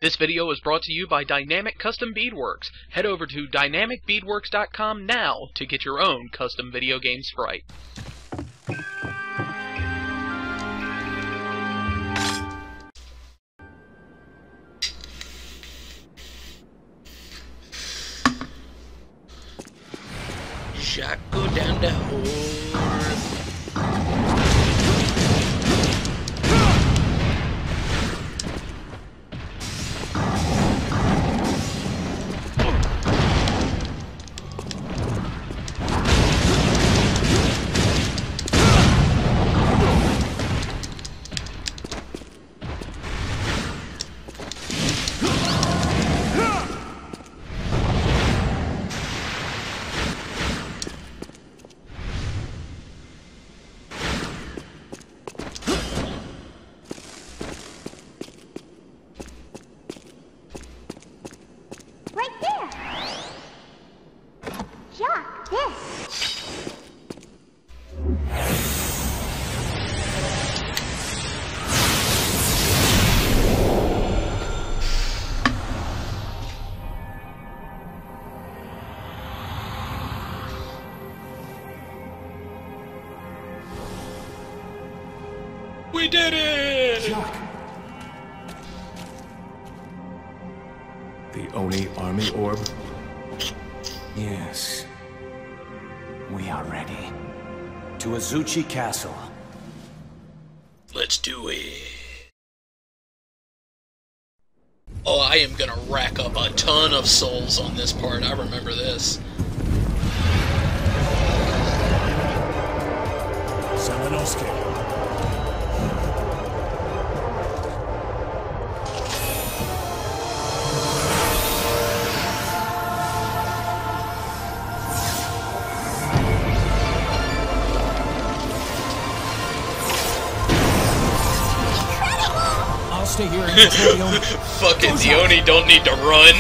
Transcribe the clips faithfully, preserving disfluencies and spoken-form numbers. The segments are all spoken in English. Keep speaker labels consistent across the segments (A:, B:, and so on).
A: This video is brought to you by Dynamic Custom Beadworks. Head over to dynamic beadworks dot com now to get your own custom video game sprite.
B: Shot go down the hole. We did it!
C: Jack. The Oni army orb? Yes. We are ready. To Azuchi Castle.
B: Let's do it. Oh, I am gonna rack up a ton of souls on this part. I remember this.
C: Salanosuke. Stay here and
B: fuck it, the Oni don't need to run.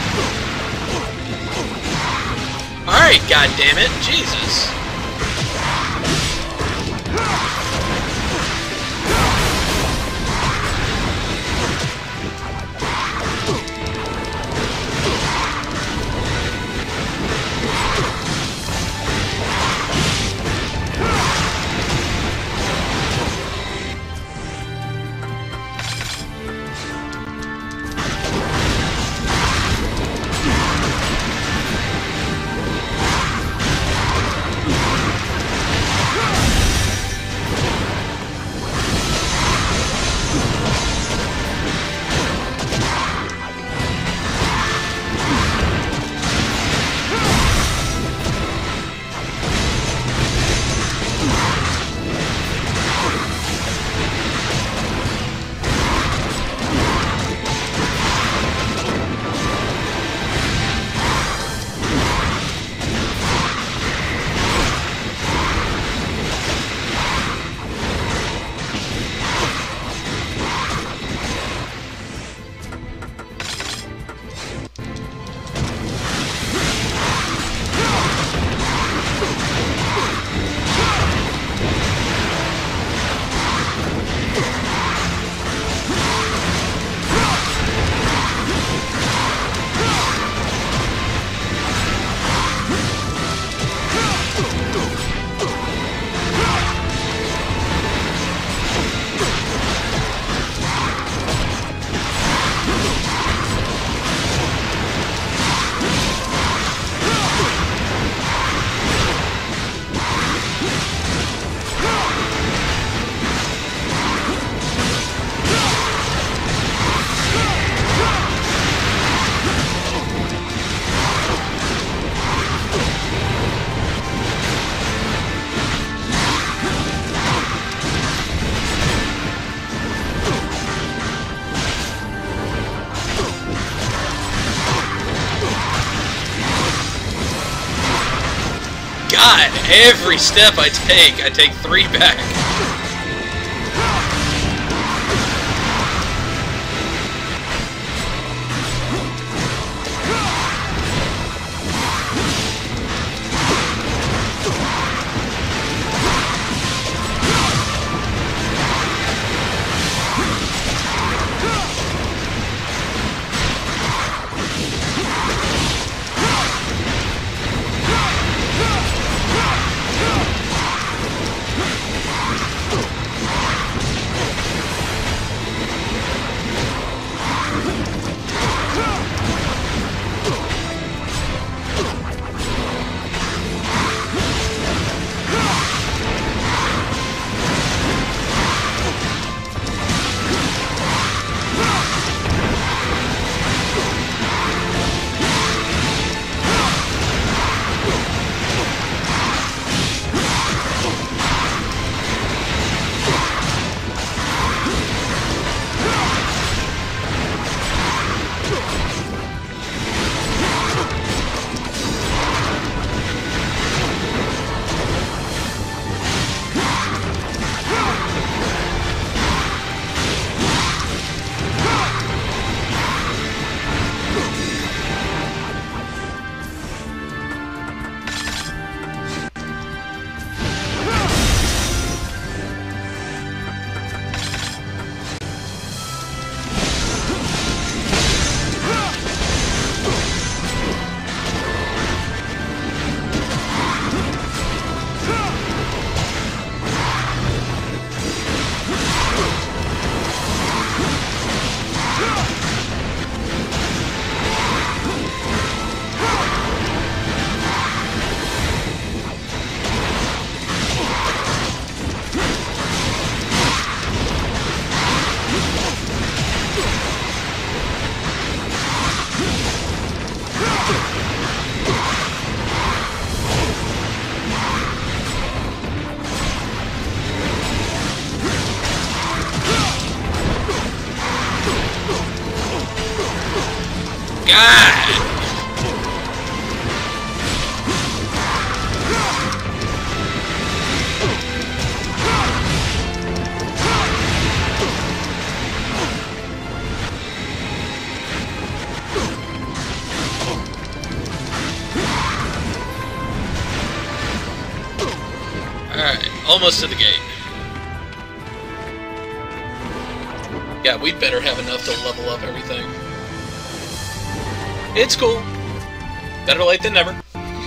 B: Alright, goddammit, Jesus. God, every step I take, I take three back. Alright, almost to the gate. Yeah, we'd better have enough to level up everything. It's cool. Better late than never.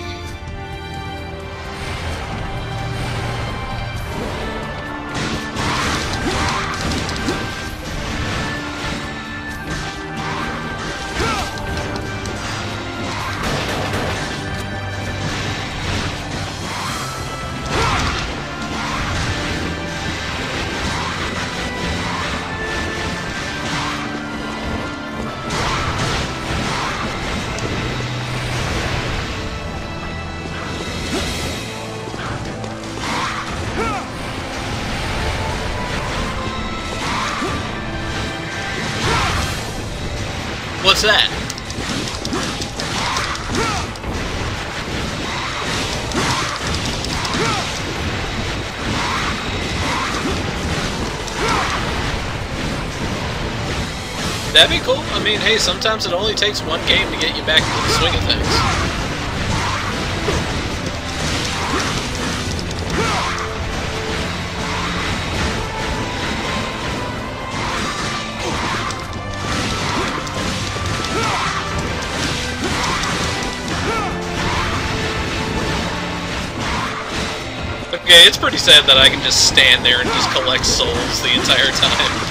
B: What's that? That'd be cool. I mean, hey, sometimes it only takes one game to get you back into the swing of things. Okay, it's pretty sad that I can just stand there and just collect souls the entire time.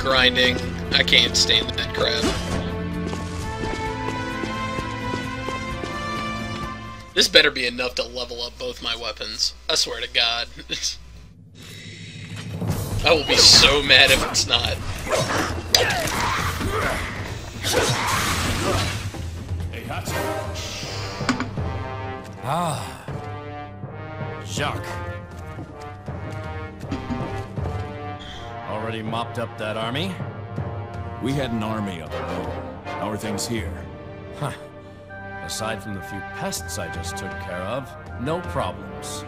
B: grinding. I can't stand that crap. This better be enough to level up both my weapons. I swear to God. I will be so mad if it's not.
D: Ah, Jacques. Already mopped up that army?
E: We had an army up the road. How are things here?
D: Huh. Aside from the few pests I just took care of, no problems.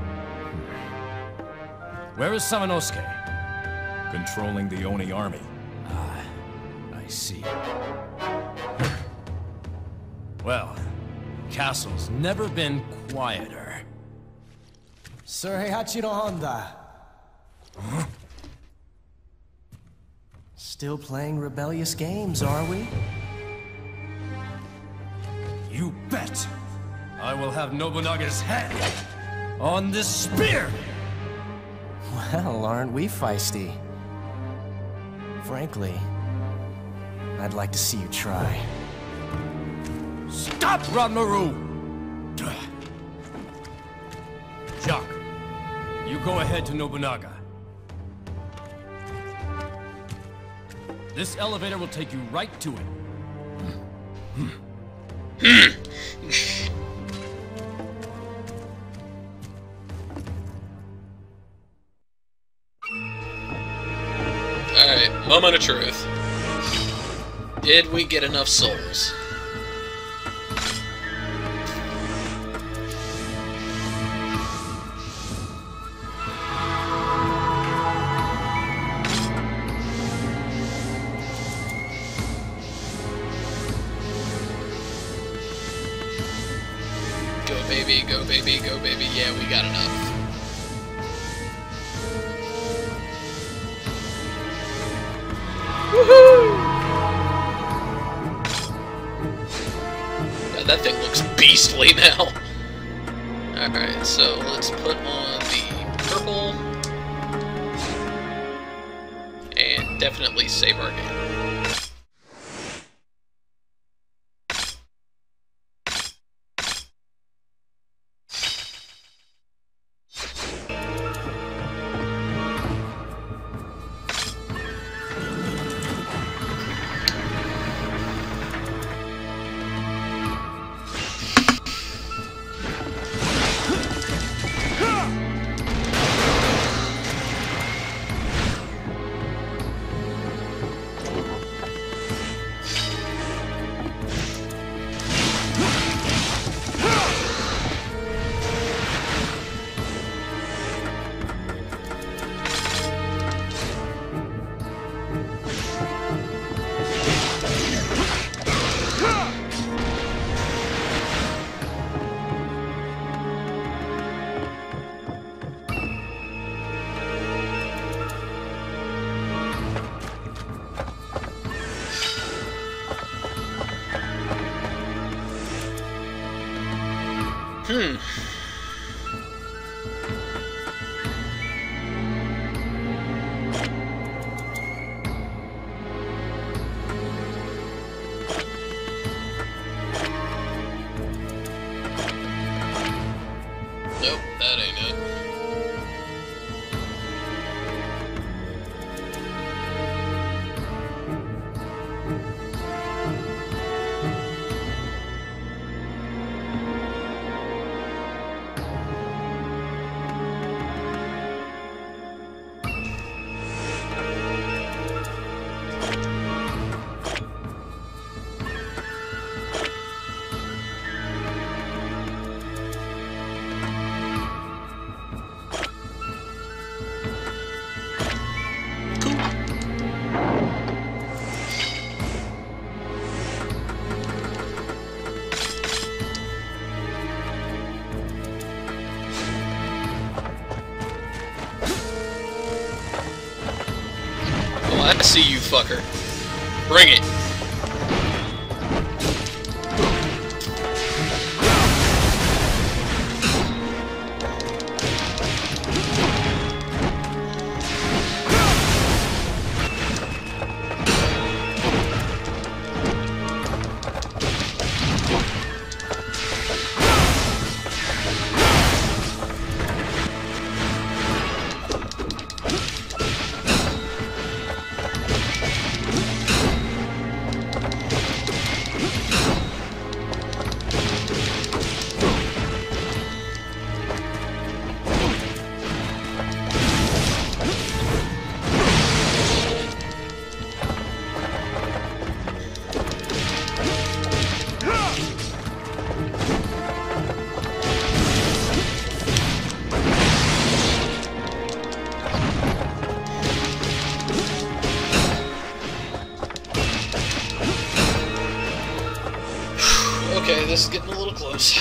D: Where is Samanosuke?
E: Controlling the Oni army.
D: Ah, I see. Well, castle's never been quieter.
F: Sir Heihachi Honda.
D: Huh?
F: Still playing rebellious games, are we?
D: You bet! I will have Nobunaga's head on this spear!
F: Well, aren't we feisty? Frankly, I'd like to see you try.
D: Stop, Ranmaru! Jacques, you go ahead to Nobunaga. This elevator will take you right to it.
B: Alright, moment of truth. Did we get enough souls? Go baby, go baby, go baby. Yeah, we got enough. Woohoo! God, that thing looks beastly now. Alright, so let's put on the purple. And definitely save our game. Hmm. Nope, that ain't it. I see you, fucker. Bring it. items.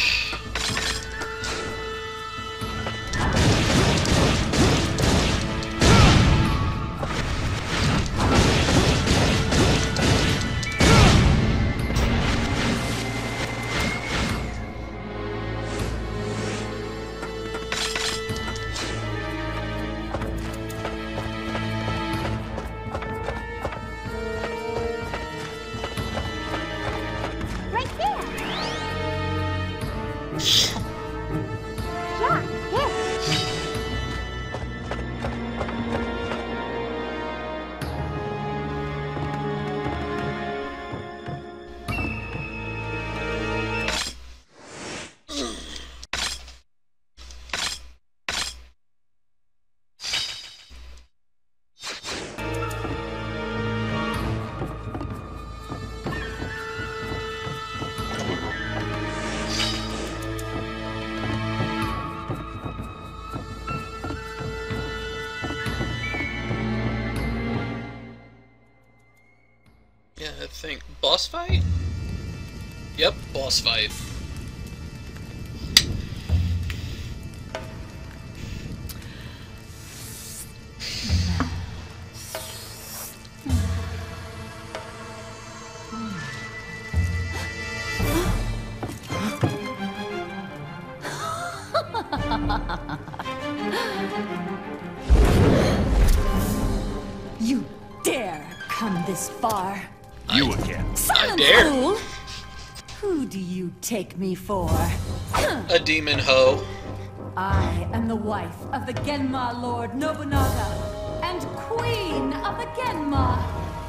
B: Yeah, I think boss fight? Yep, boss fight.
G: You dare come this far?
E: You again.
G: Silence,
B: dare.
G: fool! Who do you take me for?
B: A demon hoe.
G: I am the wife of the Genma Lord Nobunaga and Queen of the Genma.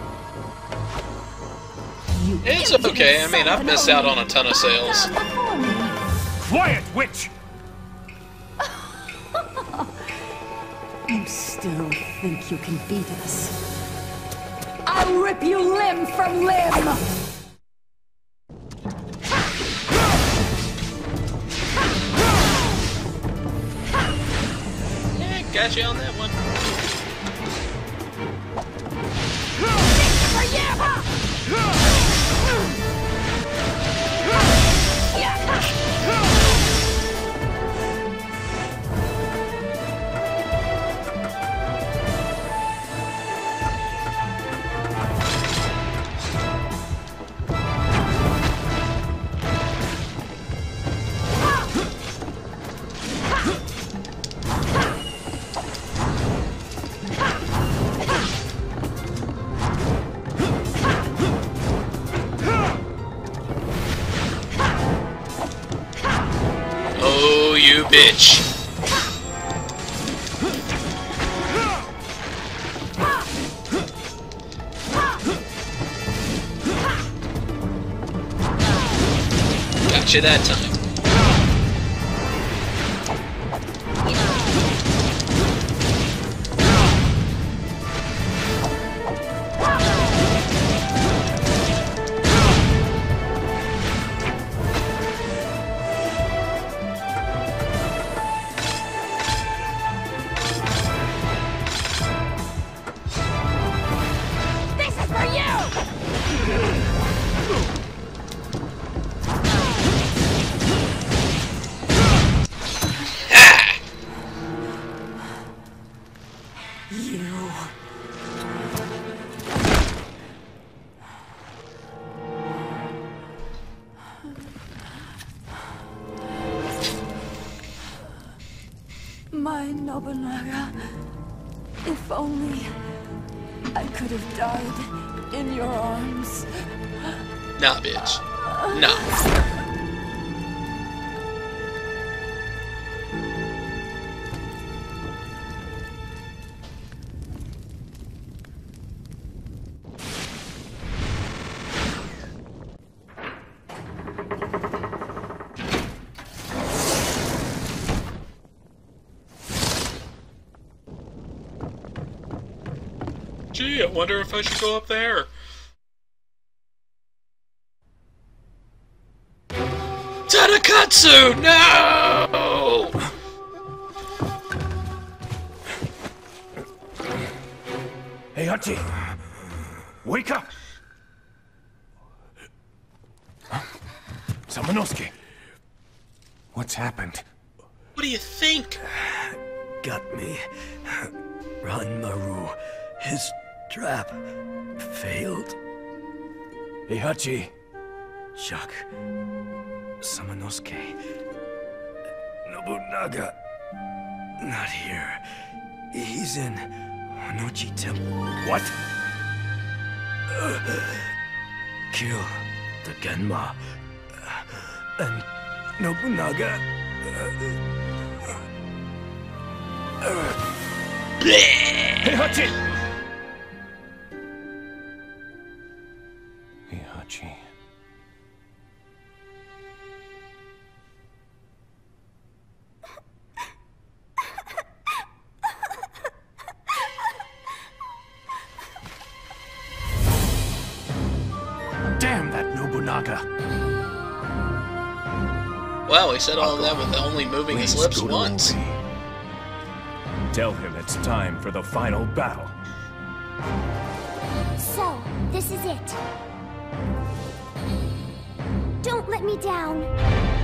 G: You
B: It's
G: impudent
B: okay, I mean,
G: son
B: I've
G: of
B: missed
G: an
B: out on
G: Oni.
B: a ton of sales.
G: Bow before me.
E: Quiet, witch!
G: You still think you can beat us? I'll rip you limb from limb!
B: Yeah, got you on that one. Oh, you bitch. Got you that time.
G: This is for you! You... My Nobunaga, if only I could have died in your arms.
B: Nah, bitch. Nah. Gee, I wonder if I should go up there. Tanakatsu! No!
E: Hey, Hachi! Wake up! Samanosuke!
C: What's happened?
B: What do you think?
H: Got me. Ranmaru. His trap failed.
C: Heihachi.
H: Shock. Samanosuke. Nobunaga. Not here. He's in Onochi Temple.
C: What?
H: Kill the Genma. And Nobunaga.
C: Heihachi! Heihachi. Damn that Nobunaga!
B: Wow, he said all of that with only moving his
C: Please
B: lips
C: go to
B: once.
C: Obi. Tell him it's time for the final battle.
I: So, this is it. Don't let me down.